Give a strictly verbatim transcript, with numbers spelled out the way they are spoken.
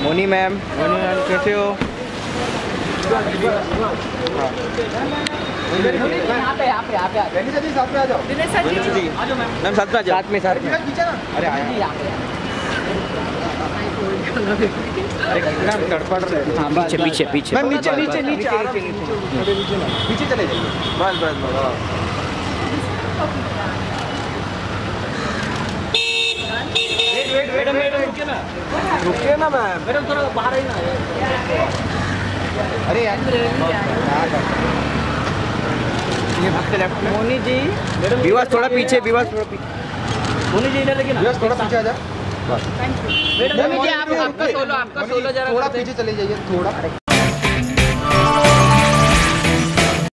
Moni ma'am, Moni ma'am कैसे हो? यहाँ पे यहाँ पे यहाँ पे साथ में आ जाओ। मैम साथ में आ जाओ। साथ में साथ में अरे आया अरे कितना तड़पड़ रहे। हाँ पीछे पीछे पीछे मैम नीचे नीचे नीचे नीचे चले जाइए। बस बस बस वेट वेट वेट रुकिए ना रुकिए ना मैम मैडम थोड़ा बाहर ही ना। अरे यार ये भागते लेफ्ट में। मोनी जी विवास थोड़ा पीछे विवास थोड़ा पीछे। मोनी जी इधर लेकिन विवास थोड़ा पीछे आ जा। बस मोनी जी आप आपका सोलो आपका सोलो जरा थोड़ा पीछे चले जाइए थोड़ा।